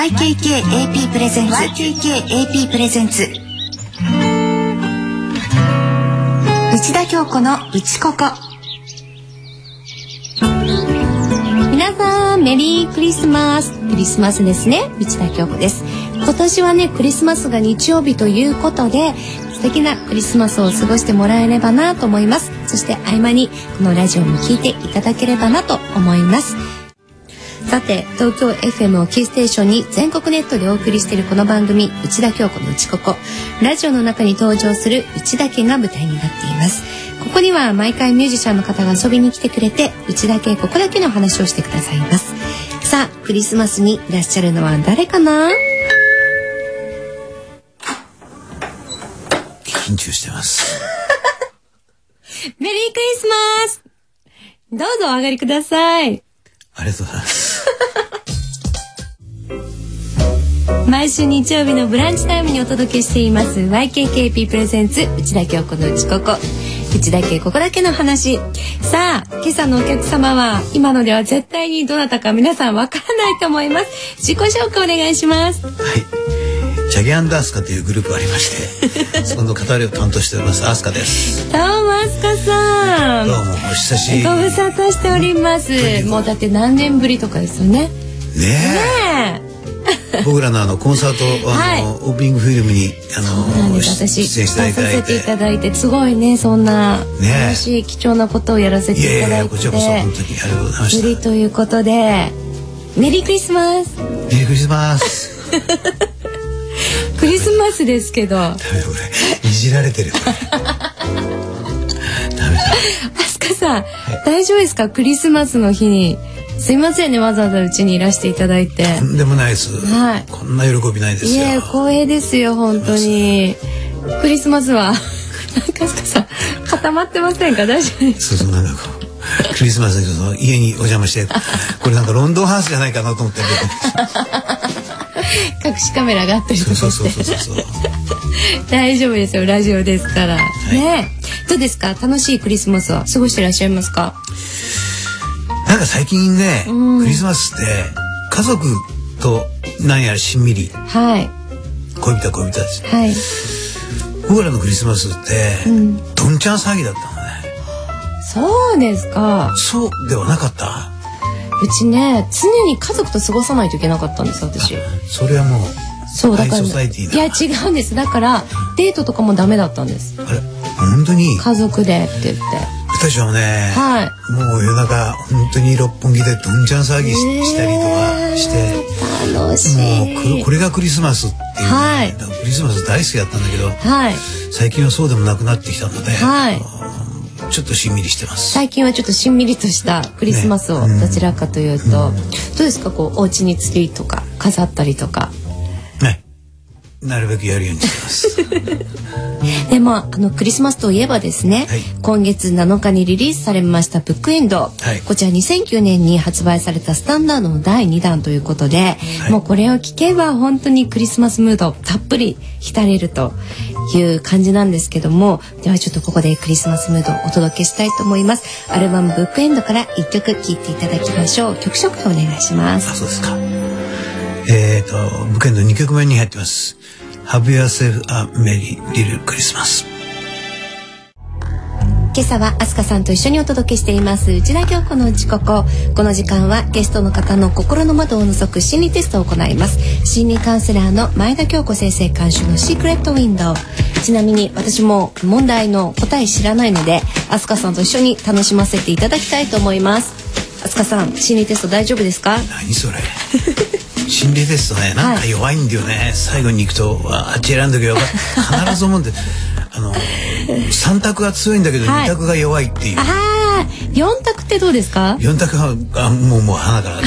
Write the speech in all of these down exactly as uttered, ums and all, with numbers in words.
イケーケーエーピー プレゼンツ ワイケーケーエーピー プレゼンツ内田京子のうちここ。 皆さんメリークリスマス。クリスマスですね。内田京子です。今年はねクリスマスが日曜日ということで素敵なクリスマスを過ごしてもらえればなと思います。そして合間にこのラジオも聞いていただければなと思います。さて東京 エフエム をキーステーションに全国ネットでお送りしているこの番組内田京子のうちここ。ラジオの中に登場する内田家が舞台になっています。ここには毎回ミュージシャンの方が遊びに来てくれて内田家ここだけの話をしてくださいます。さあクリスマスにいらっしゃるのは誰かな。 緊張してますメリークリスマス。どうぞお上がりください。 ありがとうございます毎週日曜日のブランチタイムにお届けしています ワイケーケーピー プレゼンツ内田京子のうちここ。内田家ここだけの話。さあ今朝のお客様は今のでは絶対にどなたか皆さんわからないと思います。自己紹介お願いします。 はい、チャゲアンダースカというグループがありましてそこの語りを担当しておりますアスカです。 どうもアスカさん。 どうもお久しぶり。 ご無沙汰しております。もうだって何年ぶりとかですよね。 ねえねえ僕らのあのコンサートあの、はい、オープニングフィルムにあの出演していただいて、させていただいてすごいねそんな楽しい貴重なことをやらせていただいて、いやいやこちらこそ本当にありがとうございました。 ぶりということでメリークリスマス。 メリークリスマスクリスマスですけどダメ俺いじられてるダメだ。 アスカさん、はい、大丈夫ですかクリスマスの日に。すいませんねわざわざうちにいらしていただいて。 とんでもないです、はい、こんな喜びないですよ。 いや光栄ですよ本当に。クリスマスはなんかアスカさん固まってませんか。大丈夫ですか。 そうそうなんかこうクリスマスにその家にお邪魔してこれなんかロンドンハウスじゃないかなと思って隠しカメラがあったりとかして。 そうそうそうそうそう大丈夫ですよラジオですから、はい、ね。どうですか楽しいクリスマスは過ごしていらっしゃいますか。 なんか最近ね、うん、クリスマスって家族と何やらしんみり、はい、恋人は恋人たち、はい、僕らのクリスマスって、うん、どんちゃん騒ぎだったのね。 そうですか。 そうではなかった。 うちね常に家族と過ごさないといけなかったんです私。 それはもうそうだから、ね、 ソサイティいや違うんです。だからデートとかもダメだったんです。 あれ本当に家族でって言って私はね、はい、もう夜中本当に六本木でどんちゃん騒ぎ し,、えー、したりとかして楽しい。 もうこれがクリスマスっていう、ね、はい、クリスマス大好きだったんだけど、はい、最近はそうでもなくなってきたので、はい、ちょっとしんみりしてます。 最近はちょっとしんみりとしたクリスマスを、ね、どちらかというと、うんうん、どうですかこうお家にツリーとか飾ったりとか。 ね、なるべくやるようにしてますでもあのクリスマスといえばですね、はい、今月なのかにリリースされましたブックエンド、はい、こちらにせんきゅうねんに発売されたスタンダードのだいにだんということで、はい、もうこれを聞けば本当にクリスマスムードたっぷり浸れるという感じなんですけども、ではちょっとここでクリスマスムードをお届けしたいと思います。アルバムブックエンドからいっきょく聴いていただきましょう。曲紹介お願いします。 あ、そうですか。えーとブックエンドにきょくめに入ってます。Have yourself a merry little Christmas。 今朝はアスカさんと一緒にお届けしています内田京子のうちここ。この時間はゲストの方の心の窓を覗く心理テストを行います。心理カウンセラーの前田京子先生監修のシークレットウィンドウ。ちなみに私も問題の答え知らないのでアスカさんと一緒に楽しませていただきたいと思います。アスカさん心理テスト大丈夫ですか。 何それ心理テストね、なんか弱いんだよね、はい、最後に行くとあっち選んどけよ必ず思うんであのさん択が強いんだけどに択が弱いっていう、はい、 あーよん択ってどうですか。 よん択はあもうもう鼻からないです、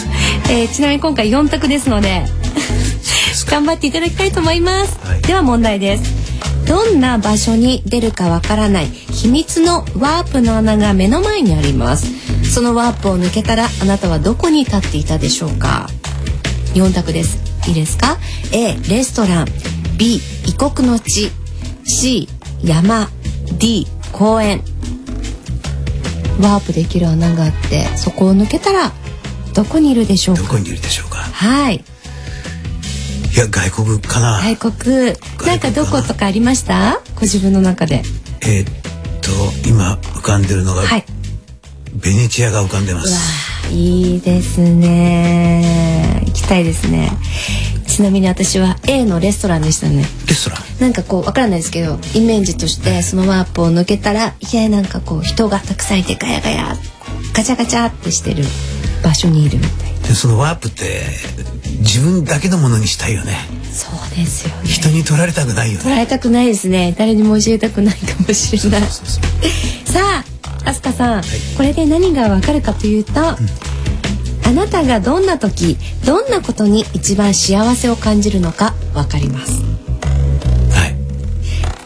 えー、ちなみに今回よん択ですので頑張っていただきたいと思います、はい、では問題です。どんな場所に出るかわからない秘密のワープの穴が目の前にあります。そのワープを抜けたらあなたはどこに立っていたでしょうか。よん択です。いいですか。 A レストラン、 B 異国の地、 C 山、 D 公園。ワープできる穴があってそこを抜けたらどこにいるでしょうか。 どこにいるでしょうか。 はい。 いや外国かな。 外国なんかどことかありました？ご自分の中で。 えー、っと今浮かんでるのが、はい、ベネチアが浮かんでます。 うわいいですね。行きたいですね。ちなみに私は A のレストランでしたね。 レストランなんかこうわからないですけどイメージとしてそのワープを抜けたらいやなんかこう人がたくさんいてガヤガヤガチャガチャってしてる場所にいるみたいな。 でそのワープって自分だけのものにしたいよね。 そうですよね。 人に取られたくないよね。 取られたくないですね。誰にも教えたくないかもしれない。そうそうそうさあ飛鳥さん、はい、これで何がわかるかというと、うん、あなたがどんな時どんなことに一番幸せを感じるのかわかります。 はい。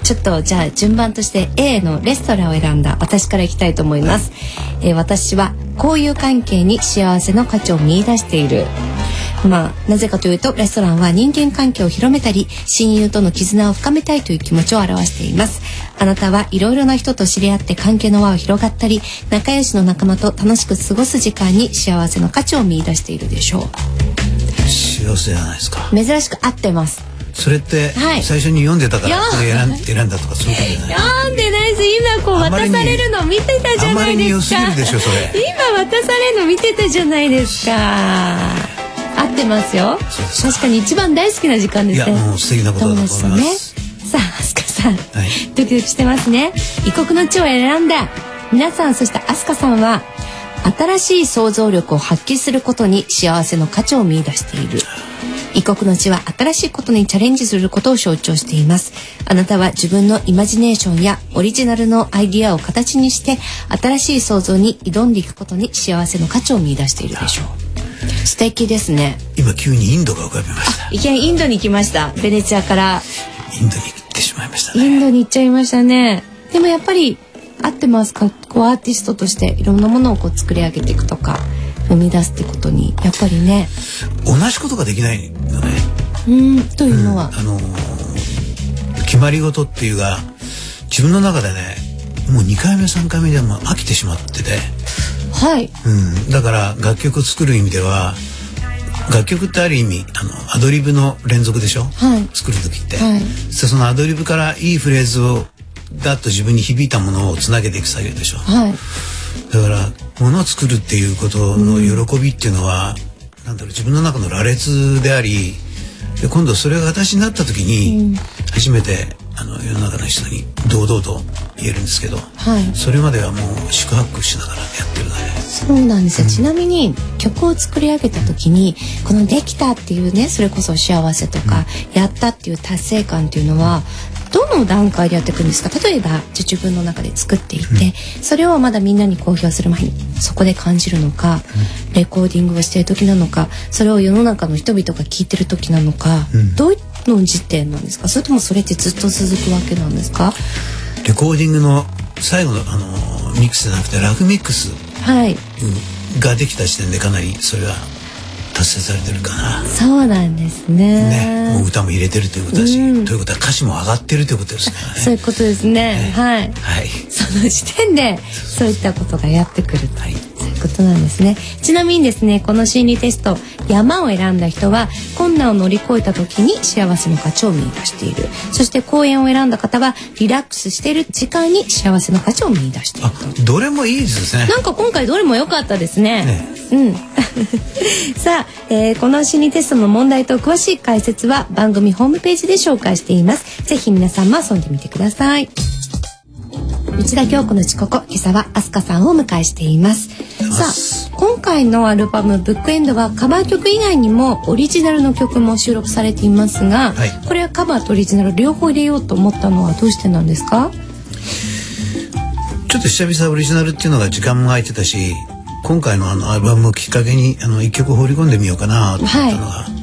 ちょっとじゃあ順番として A のレストランを選んだ私からいきたいと思います。はい、えー、私は交友関係に幸せの価値を見出している。まあなぜかというとレストランは人間関係を広めたり親友との絆を深めたいという気持ちを表しています。あなたはいろいろな人と知り合って関係の輪を広がったり仲良しの仲間と楽しく過ごす時間に幸せの価値を見出しているでしょう。 幸せじゃないですか。 珍しく合ってます。 それって最初に読んでたからこれ選ん選んだとかそういうことじゃない。 読んでないです。今こう渡されるの見てたじゃないですか。あまりに良すぎるでしょそれ。今渡されるの見てたじゃないですか。合ってますよ。確かに一番大好きな時間ですね。 いやもう素敵なことだと思います。ね、 さあ飛鳥さん、はい、ドキドキしてますね。異国の地を選んだ皆さんそして飛鳥さんは新しい想像力を発揮することに幸せの価値を見出している。異国の地は新しいことにチャレンジすることを象徴しています。あなたは自分のイマジネーションやオリジナルのアイディアを形にして新しい創造に挑んでいくことに幸せの価値を見出しているでしょう。素敵ですね。 今急にインドが浮かびました。 いきなりインドに来ました。ベネチアからインドに行ってしまいましたね。 インドに行っちゃいましたね。でもやっぱり合ってますか。こうアーティストとしていろんなものをこう作り上げていくとか生み出すってことにやっぱりね同じことができないよね。 うんというのは、 うん、あのー、決まり事っていうか自分の中でねもうにかいめさんかいめでも飽きてしまってて、 はい、 うん、だから楽曲を作る意味では楽曲ってある意味あのアドリブの連続でしょ、はい、作る時って、はい、そのアドリブからいいフレーズをだっと自分に響いたものをつなげていく作業でしょ、はい、だから物を作るっていうことの喜びっていうのは、うん、なんだろう自分の中の羅列でありで今度それが形になった時に初めて、うん、あの世の中の人に堂々と言えるんですけど、はい、それまではもう四苦八苦しながらやってるね。 そうなんですよ、うん、ちなみに曲を作り上げた時にこのできたっていうねそれこそ幸せとか、うん、やったっていう達成感っていうのはどの段階でやっていくんですか。例えば自分の中で作っていて、うん、それをまだみんなに公表する前にそこで感じるのか、うん、レコーディングをしている時なのかそれを世の中の人々が聞いてる時なのか、うん、どういうの時点なんですか。それともそれってずっと続くわけなんですか。 レコーディングの最後の、あのー、ミックスじゃなくてラフミックス、はい、ができた時点でかなりそれは達成されてるかな。 そうなんですね。 ね、もう歌も入れてるということだし、うん、ということは歌詞も上がってるということですからね。 そういうことですね。ねはい、はい。その時点でそういったことがやってくると、はい、そういうことなんですね。ちなみにですね、この心理テスト山を選んだ人は困難を乗り越えた時に幸せの価値を見出している。そして公園を選んだ方はリラックスしている時間に幸せの価値を見出している。 あ、どれもいいですね。 なんか今回どれも良かったですね。ね、うんさあ、えー、この心理テストの問題と詳しい解説は番組ホームページで紹介しています。ぜひ皆さんも遊んでみてください。内田京子のちここ、今朝は飛鳥さんをお迎えしています。さあ、今回のアルバムブックエンドはカバー曲以外にもオリジナルの曲も収録されていますが、はい、これはカバーとオリジナル両方入れようと思ったのはどうしてなんですか。 ちょっと久々オリジナルっていうのが時間も空いてたし、今回のあのアルバムをきっかけにあの一曲放り込んでみようかなと思ったのが、はい、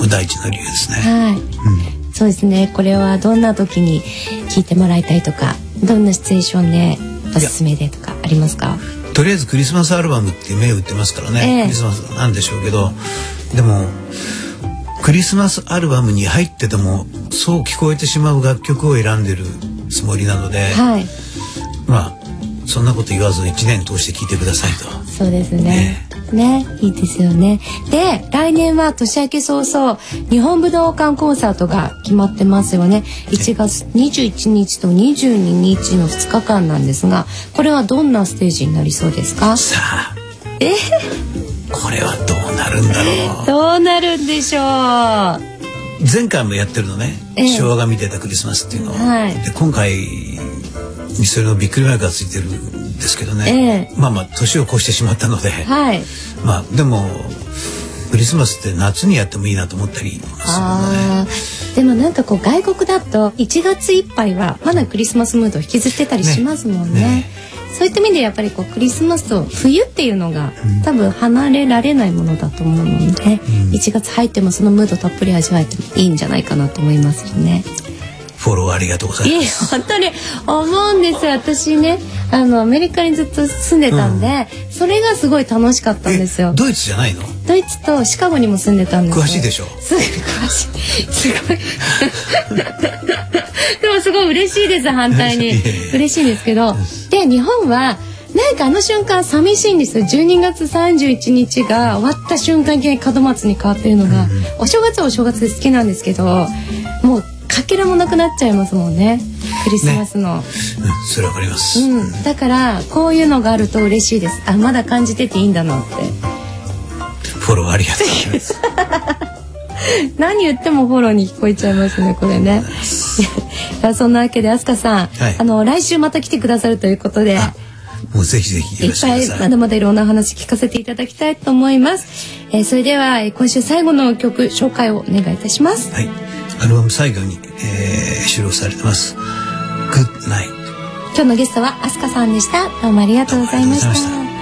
第一の理由ですね。はい、うん、 そうですね。これはどんな時に聴いてもらいたいとか、どんなシチュエーションでおすすめでとかありますか。 とりあえずクリスマスアルバムっていう銘打ってますからね、えー、クリスマスなんでしょうけど、でもクリスマスアルバムに入っててもそう聞こえてしまう楽曲を選んでるつもりなので、はい、まあそんなこと言わず一年通して聴いてくださいと。 そうですね。ね、 ね、いいですよね。で、来年は年明け早々日本武道館コンサートが決まってますよね。いちがつにじゅういちにちとにじゅうににちのふつかかんなんですが、これはどんなステージになりそうですか？ さあ、 えこれはどうなるんだろう。 どうなるんでしょう。 前回もやってるのね、えー、昭和が見てたクリスマスっていうのを、はい、で今回それのびっくりマークがついてるんですけどね、えー、まあまあ年を越してしまったので、はい、まあでもクリスマスって夏にやってもいいなと思ったりするので、 あでもなんかこう外国だといちがついっぱいはまだクリスマスムードを引きずってたりしますもんね。ねねそういった意味でやっぱりこうクリスマスと冬っていうのが、うん、多分離れられないものだと思うので、うん、いちがつ入ってもそのムードたっぷり味わえてもいいんじゃないかなと思いますよね。 フォローありがとうございます。 いや本当に思うんです。私ね、あのアメリカにずっと住んでたんで、うん、それがすごい楽しかったんですよ。 ドイツじゃないの？ ドイツとシカゴにも住んでたんですよ。 詳しいでしょ。 すごい詳しい。すごい。でもすごい嬉しいです。反対に嬉しいんですけど、で日本はなんかあの瞬間寂しいんですよ。じゅうにがつさんじゅういちにちが終わった瞬間に門松に変わってるのが、うん、お正月はお正月で好きなんですけど、もうかけらもなくなっちゃいますもんね、クリスマスの、 ね、うん、それわかります、 うん、だからこういうのがあると嬉しいです。あ、まだ感じてていいんだなって。 フォローありがとうございます何言ってもフォローに聞こえちゃいますね、これね。そんなわけで飛鳥さん、はい、あの来週また来てくださるということで、 もうぜひぜひよろしくお願いします。 いっぱいまだまだいろんな話聞かせていただきたいと思います、えー、それでは今週最後の曲紹介をお願いいたします。 はい、アルバム最後に、えー、収録されてます Good Night。 今日のゲストは飛鳥さんでした。どうもありがとうございました。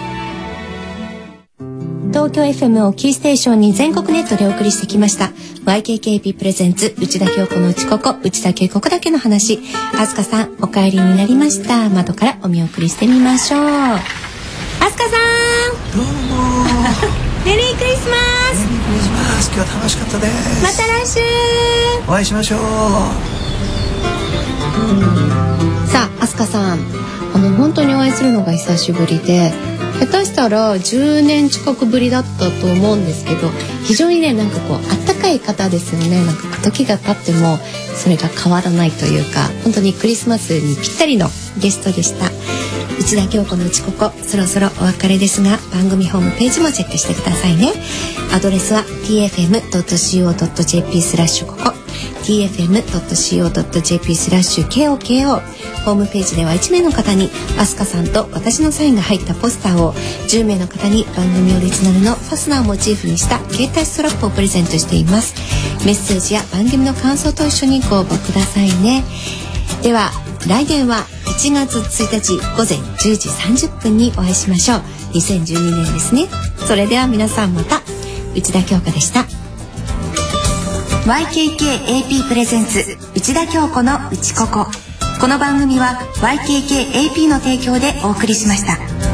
東京 エフエム をキーステーションに全国ネットでお送りしてきました ワイケーケーエーピー プレゼンツ内田京子の内ここ内田京子だけの話。飛鳥さんお帰りになりました。窓からお見送りしてみましょう。飛鳥さんどうもメリークリスマス。 メリークリスマス。今日は楽しかったです。 また来週お会いしましょう。 さあ飛鳥さん、あの本当にお会いするのが久しぶりで、下手したらじゅうねん近くぶりだったと思うんですけど、非常にねなんかこうあったかい方ですよね。なんか時が経ってもそれが変わらないというか、本当にクリスマスにぴったりのゲストでした。内田京子のうちここ、そろそろお別れですが、番組ホームページもチェックしてくださいね。アドレスは ティーエフエムドットシーオードットジェーピー スラッシュここ ティーエフエムドットシーオードットジェーピー スラッシュ ケーオーケーオー。 ホームページではいちめいの方に飛鳥さんと私のサインが入ったポスターを、じゅうめいの方に番組オリジナルのファスナーをモチーフにした携帯ストラップをプレゼントしています。メッセージや番組の感想と一緒にご応募くださいね。では来年はいちがつついたち午前じゅうじさんじゅっぷんにお会いしましょう。にせんじゅうにねんですね。それでは皆さんまた。内田京子でした。 ワイケーケーエーピー プレゼンツ内田京子のうちここ。この番組は ワイケーケーエーピー の提供でお送りしました。